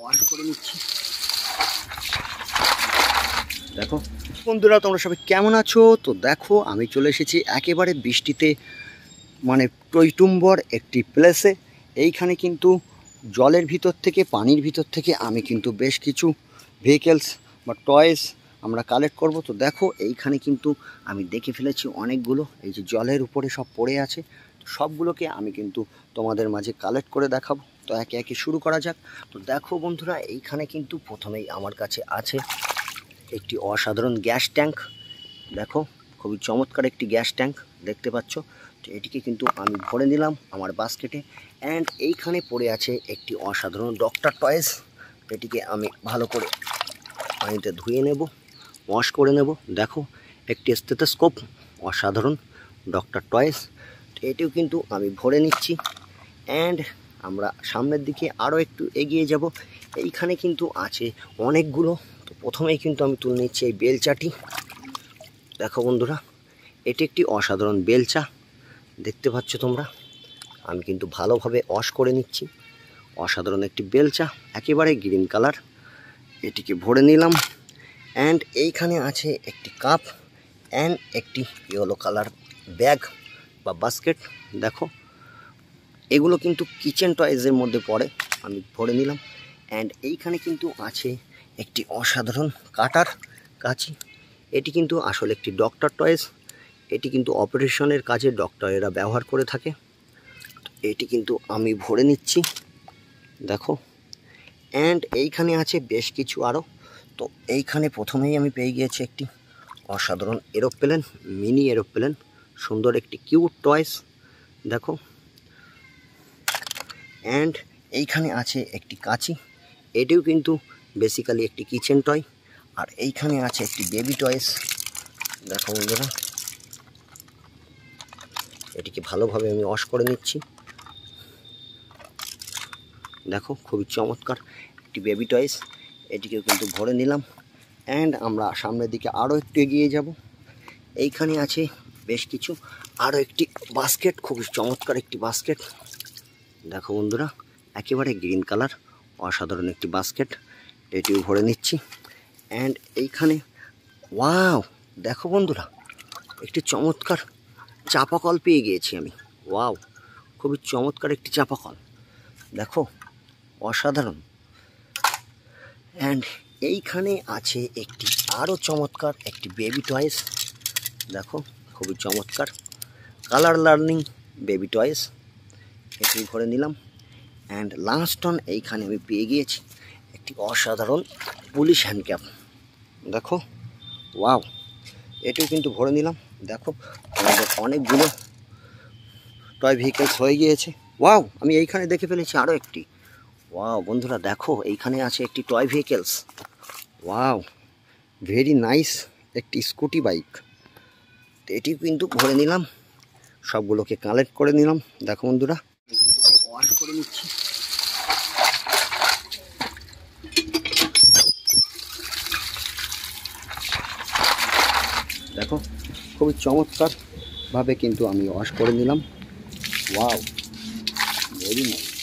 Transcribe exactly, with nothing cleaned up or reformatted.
Wash করে নিচ্ছি। দেখো বন্ধুরা, তোমরা সবাই কেমন আছো? তো দেখো আমি চলে এসেছি একেবারে বৃষ্টিতে মানে টইটুম্বর একটি প্লেসে। এইখানে কিন্তু জলের ভিতর থেকে পানির ভিতর থেকে আমি কিন্তু বেশ কিছু ভেহিকেলস বা টয়েস আমরা কালেক্ট করব। তো দেখো এইখানে কিন্তু আমি দেখে ফেলেছি অনেকগুলো, এই যে জলের উপরে সব পড়ে আছে, তো সবগুলোকে আমি কিন্তু তোমাদের মাঝে কালেক্ট করে দেখাবো। তো একে একে শুরু করা যাক। তো দেখো বন্ধুরা, এইখানে কিন্তু প্রথমেই আমার কাছে আছে একটি অসাধারণ গ্যাস ট্যাঙ্ক। দেখো খুবই চমৎকার একটি গ্যাস ট্যাঙ্ক দেখতে পাচ্ছ। তো এটিকে কিন্তু আমি ভরে নিলাম আমার বাস্কেটে। অ্যান্ড এইখানে পড়ে আছে একটি অসাধারণ ডক্টর টয়েস। এটিকে আমি ভালো করে পানিতে ধুয়ে নেব, ওয়াশ করে নেব। দেখো একটি স্টেথোস্কোপ, অসাধারণ ডক্টর টয়েস। তো এটিও কিন্তু আমি ভরে নিচ্ছি। অ্যান্ড আমরা সামনের দিকে আরও একটু এগিয়ে যাব। এইখানে কিন্তু আছে অনেকগুলো। তো প্রথমেই কিন্তু আমি তুলে নিচ্ছি এই বেলচাটি। দেখো বন্ধুরা, এটি একটি অসাধারণ বেলচা দেখতে পাচ্ছ তোমরা। আমি কিন্তু ভালোভাবে ওয়াশ করে নিচ্ছি। অসাধারণ একটি বেলচা, একেবারে গ্রিন কালার। এটিকে ভরে নিলাম। অ্যান্ড এইখানে আছে একটি কাপ অ্যান্ড একটি ইয়েলো কালার ব্যাগ বা বাস্কেট। দেখো এগুলো কিন্তু কিচেন টয়েজের মধ্যে পড়ে, আমি ভরে নিলাম। অ্যান্ড এইখানে কিন্তু আছে একটি অসাধারণ কাটার কাঁচি। এটি কিন্তু আসলে একটি ডক্টর টয়েস। এটি কিন্তু অপারেশনের কাজে ডক্টরেরা ব্যবহার করে থাকে। তো এটি কিন্তু আমি ভরে নিচ্ছি। দেখো অ্যান্ড এইখানে আছে বেশ কিছু আরও। তো এইখানে প্রথমেই আমি পেয়ে গিয়েছি একটি অসাধারণ এরোপ্লেন, মিনি এরোপ্লেন, সুন্দর একটি কিউট টয়েস। দেখো অ্যান্ড এইখানে আছে একটি কাঁচি। এটিও কিন্তু বেসিক্যালি একটি কিচেন টয়। আর এইখানে আছে একটি বেবি টয়েস। দেখো বন্ধুরা, এটিকে ভালোভাবে আমি ওয়াশ করে নিচ্ছি। দেখো খুবই চমৎকার একটি বেবি টয়েস। এটিকেও কিন্তু ভরে নিলাম। অ্যান্ড আমরা সামনের দিকে আরও একটু এগিয়ে যাব। এইখানে আছে বেশ কিছু আরও একটি বাস্কেট, খুবই চমৎকার একটি বাস্কেট। দেখো বন্ধুরা, একেবারে গ্রিন কালার, অসাধারণ একটি বাস্কেট। এটিও ভরে নিচ্ছি। অ্যান্ড এইখানে ওয়াও, দেখো বন্ধুরা, একটি চমৎকার চাপা কল পেয়ে গিয়েছি আমি। ওয়াও, খুবই চমৎকার একটি চাপা কল। দেখো অসাধারণ। অ্যান্ড এইখানে আছে একটি আরও চমৎকার একটি বেবি টয়েস। দেখো খুবই চমৎকার কালার লার্নিং বেবি টয়েস। এটি ভরে নিলাম। অ্যান্ড লাস্ট অন এইখানে আমি পেয়ে গিয়েছি একটি অসাধারণ পুলিশ হ্যান্ডক্যাপ। দেখো ওয়াও, এটিও কিন্তু ভরে নিলাম। দেখো আমাদের অনেকগুলো টয় ভেহিকেলস হয়ে গিয়েছে। ওয়াও, আমি এইখানে দেখে ফেলেছি আরও একটি। ওয়াও বন্ধুরা, দেখো এইখানে আছে একটি toy vehicles. Wow, very nice একটি স্কুটি বাইক। তো এটিও কিন্তু ভরে নিলাম, সবগুলোকে কালেক্ট করে নিলাম। দেখো বন্ধুরা, ওয়াশ করে নিচ্ছি। দেখো খুবই চমৎকারভাবে কিন্তু আমি ওয়াশ করে নিলাম। Wow, very nice.